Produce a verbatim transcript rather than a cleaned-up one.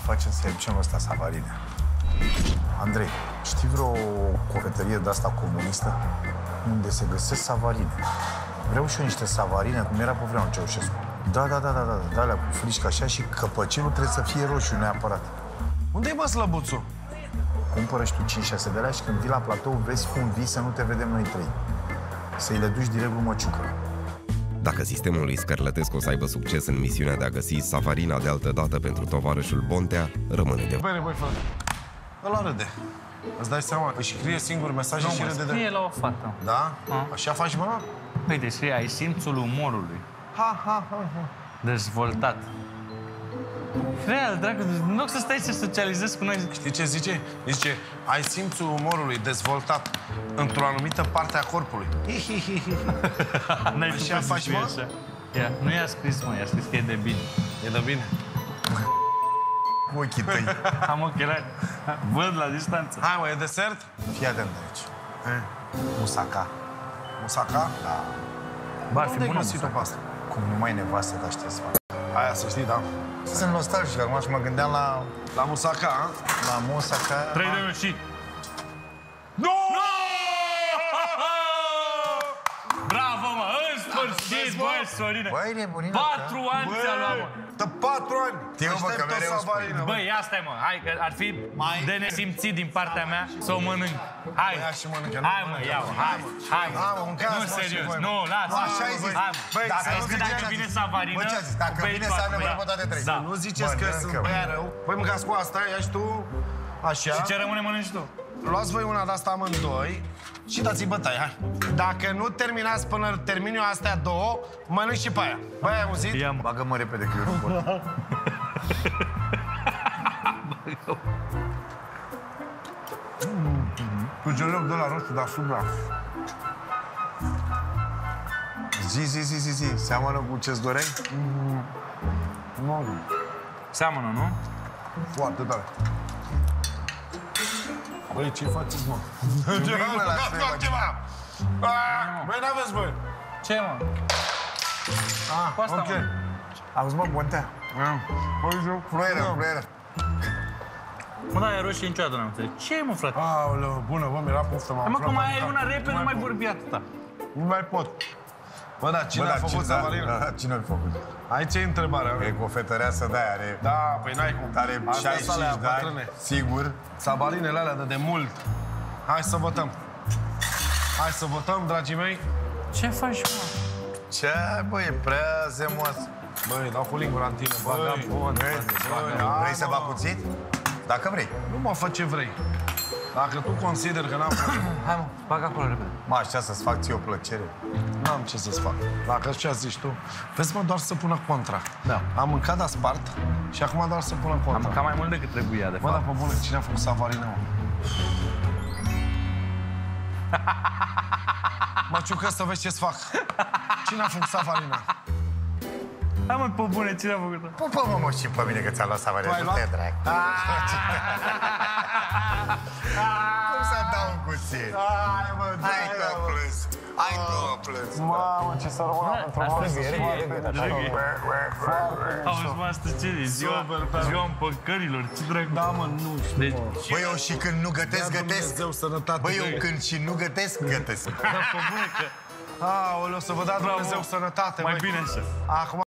facem să-i aducem ăsta savarine. Andrei, știi vreo cofetărie de-asta comunistă unde se găsesc savarine? Vreau și eu niște savarine, cum era pe vremea Ceaușescu. Da, da, da, da, da, da, alea cu frișcă așa și căpăcelul trebuie să fie roșu neapărat. Unde-i, mă, slăbuțul? Cumpără și tu cinci șase de alea și când vii la platou vezi cum vii să nu te vedem noi trei. Să-i le duci direct lui Măciucă. Dacă sistemul lui Scărlătescu o să aibă succes în misiunea de a găsi savarina de altă dată pentru tovarășul Bontea, rămâne de... Băi, băi, frate. Ăla râde. Îți dai seama? Își scrie singur mesaje și râde de... scrie la o fată. Da? A? Așa faci, mă? Păi, deci scrie, ai simțul umorului. Ha, ha, ha, ha. Dezvoltat. Real, dragă, în loc să stai să socializezi cu noi... Știi ce zice? Zice, ai simțul umorului dezvoltat într-o anumită parte a corpului. N-ai Așa faci, mă? așa. Ia, nu i-a scris, mă, i-a scris că e de bine. E de bine? Cu ochii tăi. Am ochelari. Văd la distanță. Hai, mă, e desert? Fii atent aici. Eh. Musaca. Musaca? Da. Ba, ar fi Unde ai bună găsit-o pe asta? Cum numai nevastă te aștept să fac. Aia, să știi, da. Sunt nostalgic acum și mă gândeam la... La Musaca, a? La Musaca... Trei de și... Nu! Bravo, mă! În sfârșit, băi, Sorine! Băi, nebunina Patru ani ți-a luat, mă! De patru ani! Știu, bă, că Aștept o mereu savarină, bă. Băi, asta e, mă, hai, că ar fi de nesimțit din partea mea să o mănânc. Hai! Ia și mănâncă, nu Hai, mă, mănâncă, ia-o, nu. hai, hai! Hai, mă, mâncați, Nu, mă, și serios, voi, mă. nu, lasă! Așa ai zis. Hai, Băi, Dacă să nu nu zice dacă ce a vine zis. savarină, Bă, ce a zis? Dacă bei vine toată, să ne băia. vorbă toate trei. Da. Nu ziceți că Mănâncă, sunt bă. băia rău. Voi mâncați cu asta, ia și tu. Așa. Și ce rămâne mănânci tu? Luați voi una de asta amândoi și dați-i bătaie, hai. Dacă nu terminați până termin eu astea două, mănânc și pe aia. Băi, ai auzit? Ia-mă. Bagă-mă repede, că eu nu pot. Cu geloc de la roșu deasupra. Zi, zi, zi, zi, zi. Seamănă cu ce-ți doreai? Nu, Seamănă, nu? foarte tare. Băi, ce faceți, mă? Ce mă, la Fac trei, ceva! Băi, n-aveți, băi! Ce, mă? Ah, Cu asta, ok. mă. Auzi, mă, Bontea. Păi, eu... Fluieră, fluieră. Mă, da, e roșie niciodată n-am înțeles. Ce, mă, frate? Aoleu, bună, bă, mi-era poftă, m-am Hai, mă, că aflat mai în ai cap. una repede, nu mai pot. vorbi atâta. Nu mai pot. Bă, da, cine Bă, a dar făcut ce- savarină? da, Cine a făcut? Aici e întrebarea. E cofetăreasă de-aia, are... Da, păi n-ai cum. Are Astea șaizeci și sunt alea cinci de ani, bătrâne. sigur. Sabarinele alea de demult. Hai să votăm. Hai să votăm, dragii mei. Ce faci, mă? Ce, bă, e prea zemos. Băi, dau cu lingura în tine, băi. Vagabond, Vrei, hai, vrei să mă. bag puțin? Dacă vrei. Nu mă fă ce vrei. Dacă tu consideri că n-am făcut, Hai, mă, bag acolo repede. Mă, așa să-ți fac ție o plăcere. n-am ce să-ți fac. Dacă ce zici tu, vezi, mă, doar să pună contra. Da. Am mâncat, dar spart și acum doar să pună contra. Am mâncat mai mult decât trebuia, de Bă, dar fapt. pe bune, cine a făcut savarină, mă? Măciucă, să vezi ce-ți fac. Cine a făcut savarină? Hai, mă, pe bune, cine a făcut-o? Pupă-mă, mă, și pe mine că ți-am luat savarina. Tu ai Nu luat? te drag. Cum să dau un cuțit? Hai, mă, Hai că o plâns. Hai că o plâns. Mamă, ce să rămână pentru Asta mă. e Auzi, mă, astăzi ce e? Ziua, Super, super. ziua împăcărilor, ce dracu? Da, mă, nu știu, Deci, mă. Băi, eu și când nu gătesc, Dea gătesc. Dumnezeu sănătate. Băi, eu când și nu gătesc, gătesc. da, pe bune, că Aoleu, să vă dea Dumnezeu sănătate, mai măi. bine așa. Acum